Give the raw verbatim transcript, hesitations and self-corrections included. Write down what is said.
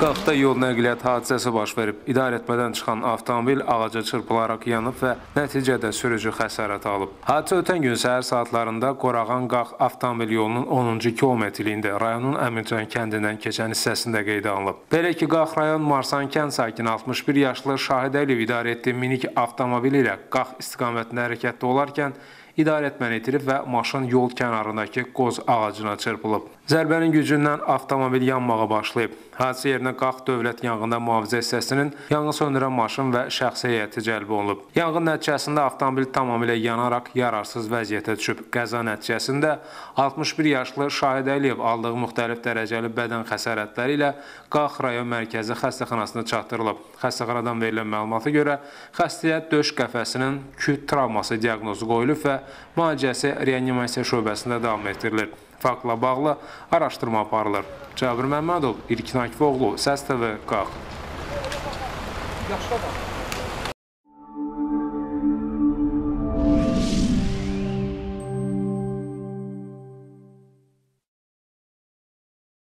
Qaxda yol nəqliyyat hadisəsi baş verib. İdarəetmədən çıxan avtomobil ağaca çırpılaraq yanıb və nəticədə sürücü xəsarət alıb. Hadisə ötən gün səhər saatlarında Qorağan-Qax avtomobil yolunun onuncu kilometrliyində rayonun Əmircan kəndindən keçən hissəsində qeydə alınıb. Belə ki, Qax rayon Marsan kənd sakini altmış bir yaşlı Şahid Əliyev idarə etdiyi minik avtomobili ilə Qax istiqamətində hərəkətdə olarkən idarəetməni itirib və maşın yol kənarındakı qoz ağacına çırpılıb. Zərbənin gücündən avtomobil yanmağa başlayıb. Hadisə yerinə Qax Dövlət Yanğından Mühafizə hissəsinin yanğın söndürən maşın və şəxsi heyəti cəlb olunub. Yanğın nəticəsində avtomobil tamamilə yanaraq yararsız vəziyyətə düşüb. Qəza nəticəsində altmış bir yaşlı Şahid Əliyev aldığı müxtəlif dərəcəli bədən xəsarətləri ilə Qax rayon mərkəzi xəstəxanasına çatdırılıb. Xəstəxanadan verilən məlumata görə xəstəyə döş qəfəsinin küt travması diaqnozu qoyulub və müalicəsi reanimasiya şöbəsində davam etdirilir. Faktla bağlı araşdırma aparılır. Cabir Məmmədov, İlkin Akifoğlu, Səs T V, Qax.